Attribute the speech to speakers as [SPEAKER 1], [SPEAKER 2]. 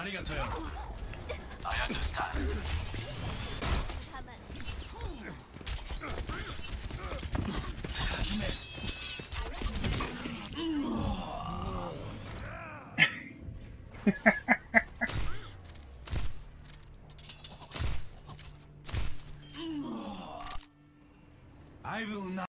[SPEAKER 1] ありがとうよ。I will not